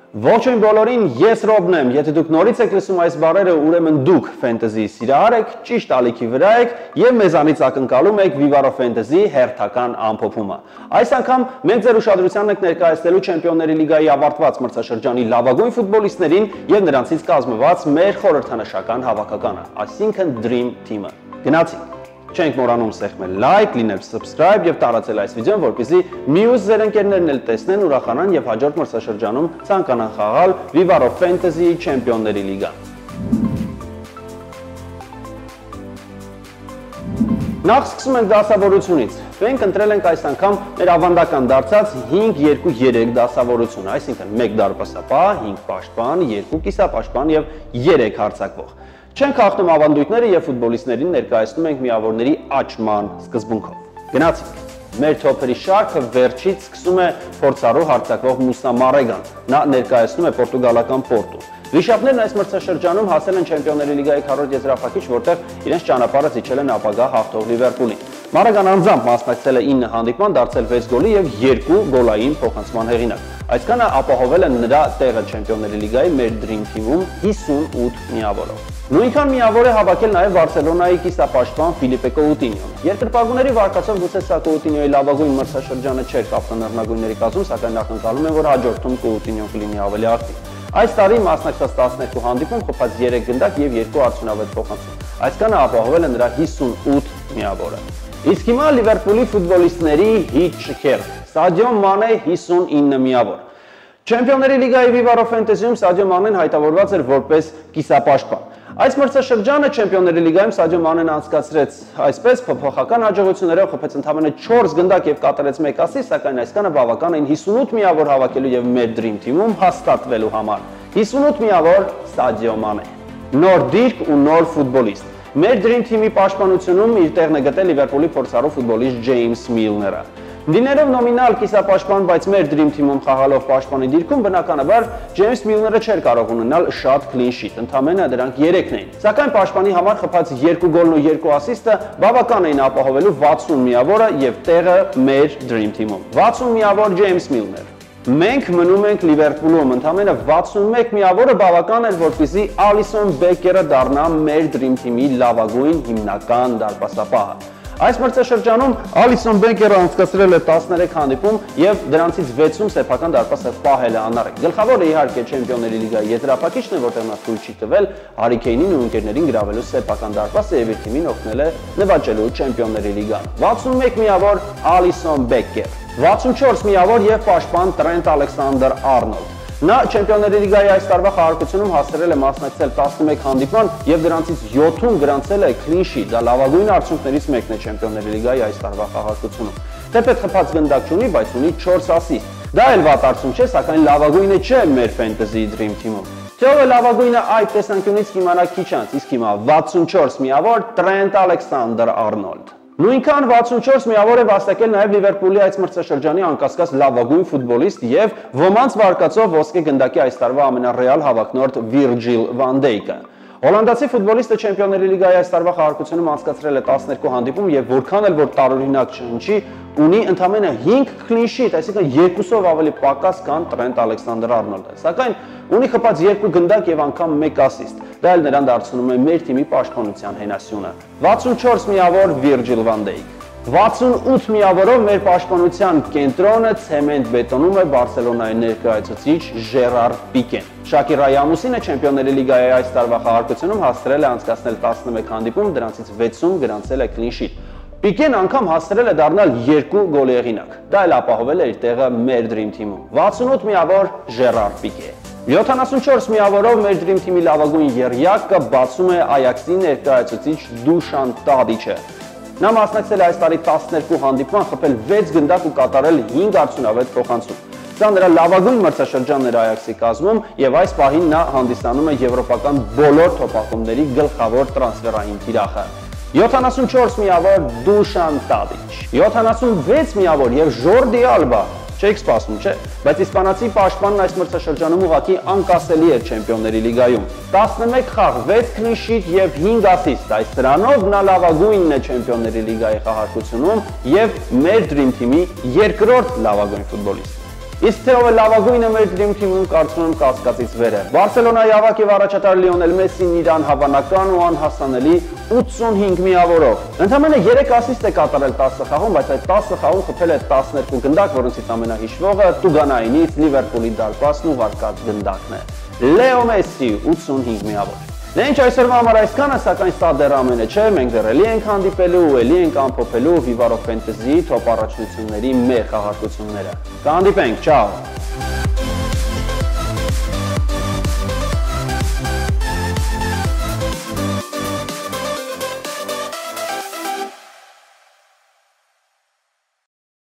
Ողջույն բոլորին, ես Ռոբն եմ, եթե դուք նորից եք լսում այս բառերը, ուրեմն դուք ֆենտեզի սիրահար եք, ճիշտ ալիքի վրա եք եւ մեզանից ակնկալում եք Vivaro Fantasy հերթական ամփոփումը։ Այս անգամ մենք ձեր ուշադրությանն ենք ներկայացնելու Չեմպիոնների լիգայի ավարտված մրցաշրջանի լավագույն ֆուտբոլիստներին եւ նրանցից կազմված մեր խորհրդանշական հավաքականը, այսինքն Dream Team-ը։ Գնացինք։ Չենք մոռանում սեղմել like, լինել subscribe եւ տարածել այս վիդեոն, որպեսզի մյուս ձեր ընկերներն էլ տեսնեն, ուրախանան եւ հաջորդ մրցաշրջանում ցանկանան խաղալ Vivaro Fantasy Չեմպիոնների լիգան։ Նախ սկսում ենք դասավորությունից։ Մենք ընտրել ենք այս անգամ մեր ավանդական դարձած 5-2-3 դասավորություն, այսինքն 1 դարպասապահ, 5 պաշտպան, 2 կիսապաշտպան եւ 3 հարձակվող։ Չենք հաղթում ավանդույթները եւ ֆուտբոլիստներին ներկայացնում ենք միավորների աճման սկզբունքով։ Գնացինք։ Մեր թոփերի շարքը վերջից սկսում է փորձառու հարձակվող Մուսա Մարեգան։ Նա ներկայացնում է պորտուգալական Պորտու։ Վիշապներն այս մրցաշրջանում հասել են Չեմպիոնների լիգայի քառորդ եզրափակիչ, որտեղ իրենց ճանապարհը զիջել են ապագա հաղթող Լիվերպուլին։ Մարեգան անձամբ մասնակցել է 9 հանդիպման, դարձել 6 գոլի եւ 2 գոլային փոխանցման հեղինակ։ Այսքանը ապահովել է նրա տեղը Չեմպիոնների լիգայի մեր Dream Team-ում 58 միավորով։ Նույնքան միավոր է հավաքել նաև Բարսելոնայի կիսապաշտպան Ֆիլիպե Կոուտինյոն։ Երկրպագուների վարկածով գուցե սա Կոուտինյոյի լավագույն մրցաշրջանը չէր կապիտանառնագույնների կազմում, սակայն ակնկալում են, որ հաջորդում Կոուտինյոն կլինի ավելի ակտիվ։ Այս տարի մասնակցած 12 հանդիպում խփած 3 գնդակ եւ 2 արդյունավետ փոխանցում։ Այսքանը ապահովել է նրա 58 միավորը։ Իսկ հիմա Լիվերպուլի ֆուտբոլիստների հիթ շքեր։ Սադիո Մանե 59 միավոր։ Չեմպիոնների լիգայի Vivaro Fantasy-ում Սադիո Մանեն հայտավորված էր որպես կիսապաշտպան։ Այս մրցաշրջանը Չեմպիոնների լիգայում Սադիո Մանեն անցկացրեց այսպես փոփոխական հաջողություններով, խփեց ընդամենը 4 գնդակ եւ կատարեց 1 ասիստ, սակայն այսքանը բավական էին 58 միավոր հավաքելու եւ մեր Dream Team-ում հաստատվելու համար։ 58 միավոր Սադիո Մանե։ Նոր դիրք ու նոր ֆուտբոլիստ։ Մեր Dream Team-ի պաշտպանությունում իր տեղն է գտել Լիվերպուլի փորձառու ֆուտբոլիստ Ջեյմս Միլները։ Լինելով նոմինալ կիսապաշտպան, բայց մեր Dream Team-ում խաղալով պաշտպանի դիրքում բնականաբար Ջեյմս Միլները չէր կարող ունենալ շատ clean sheet, ընդամենը դրանք 3-ն էին։ Սակայն պաշտպանի համար խփած 2 գոլն ու 2 ասիստը բավական էին ապահովելու 60 միավորը եւ տեղը մեր Dream Team-ում։ 60 միավոր Ջեյմս Միլներ։ Մենք մնում ենք Լիվերպուլում, ընդամենը 61 միավորը բավական էր, որպեսզի Ալիսոն Բեկերը դառնա մեր Dream Team-ի լավագույն հիմնական դարպասապահը։ Այս մրցաշրջանում Ալիսոն Բեկերը անցկացրել է 13 հանդիպում եւ դրանցից 6-ում սեփական դարպասը պահել է անառիկ։ Գլխավորը իհարկե Չեմպիոնների լիգայի եզրափակիչն է, որտեղ նա թույլ չի տվել Հարի Քեյնին ու ընկերներին գրավելու սեփական դարպասը եւ իր թիմին օգնել է նվաճելու Չեմպիոնների լիգան։ 61 միավոր Ալիսոն Բեկեր, 64 միավոր եւ պաշտպան Տրենտ Ալեքսանդր Արնոլդ։ Նա Չեմպիոնների լիգայի այս տարվա խաղարկությունում հասցրել է մասնակցել 11 հանդիպման եւ դրանցից 7-ում գրանցել է clean sheet, դա լավագույն արդյունքներից մեկն է Չեմպիոնների լիգայի այս տարվա խաղարկությունում։ Թեպետ խփած գնդակ չունի, բայց ունի 4 ասիստ։ Դա էլ վատ արդյունք չէ, սակայն լավագույնը չէ մեր Fantasy Dream Team-ում։ Թե ով է լավագույնը այդ տեսանկյունից կիմանա քիչ անց, իսկ հիմա 64 միավոր Տրենտ Ալեքսանդր Արնոլդ։ Նույնքան 64 միավոր է վաստակել նաև Լիվերպուլի այս մրցաշրջանի անկասկած լավագույն ֆուտբոլիստ եւ ոմանց վարկածով ոսկե գնդակի այս տարվա ամենառեալ հավակնորդ Վիրջիլ Վան Դեյկը։ Հոլանդացի ֆուտբոլիստը Չեմպիոնների լիգայի այս տարվա խաղարկությունում անցկացրել է 12 հանդիպում եւ որքան էլ որ տարօրինակ չհնչի, ունի ընդամենը 5 clean sheet, այսինքն 2-ով ավելի պակաս քան Տրենտ Ալեքսանդր Արնոլդը։ Սակայն ունի խփած 2 գնդակ եւ անգամ 1 ասիստ։ Դա էլ նրան դարձնում է մեր թիմի պաշտպանության հենասյունը։ 64 միավոր Վիրջիլ Վան Դեյկ։ 68 միավորով մեր պաշտպանության կենտրոնը ցեմենտ բետոնում է Բարսելոնայի ներկայացուցիչ Ժերար Պիկեն։ Շակիրայի ամուսինը Չեմպիոնների լիգայի այս տարվա խաղարկությունում հասցրել է անցկացնել 11 հանդիպում, դրանցից 6-ում գրանցել է clean sheet։ Պիկեն անգամ հասցրել է դառնալ 2 գոլի հեղինակ։ Դա էլ ապահովել է իր տեղը մեր Dream Team-ում։ 68 միավոր Ժերար Պիկե։ 74 միավորով մեր Dream Team-ի լավագույն եռյակը բացում է Այաքսի ներկայացուցիչ Դուշան Տադիչը։ Նա մասնակցել է այս տարի 12 հանդիպման, խփել 6 գնդակ ու կատարել 5 արդյունավետ փոխանցում։ Սա նրա լավագույն մրցաշրջանն էր Այաքսի կազմում եւ այս պահին նա հանդիսանում է եվրոպական բոլոր թոփախումների գլխավոր տրանսֆերային թիրախը։ 74 միավոր Դուշան Տադիչ, 76 միավոր եւ Ժորդի Ալբա։ Չեք սպասում, չէ՞, բայց իսպանացի պաշտպանն այս մրցաշրջանում ուղղակի անկասելի էր Չեմպիոնների լիգայում։ 11 խաղ, 6 clean sheet եւ 5 ասիստ, այս դրանով նա լավագույնն է Չեմպիոնների լիգայի խաղարկությունում եւ մեր Dream Team-ի երկրորդ լավագույն ֆուտբոլիստը։ Իսկ թե ով է լավագույնը մեր Dream Team-ում կարծում եմ կասկածից վեր է։ Բարսելոնայի ավագ եւ առաջատար Լիոնել Մեսսին իր անհավանական ու անհասանելի 85 միավորով։ Ընդամենը 3 ասիստ է կատարել 10 խաղում, բայց այդ 10 խաղում խփել է 12 գնդակ, որոնցից ամենահիշվողը Տուգանայինից Լիվերպուլի դարպասն ու վարկած գնդակն է։ Լեո Մեսսի 85 միավոր։ Դե ինչ այսօրվա համար այսքանը, սակայն սա դեռ ամենը չէ, մենք դեռ էլի ենք հանդիպելու ու էլի ենք ամփոփելու Vivaro Fantasy-ի top առաջնությունների մեր խաղարկությունները։ Կհանդիպենք, ciao։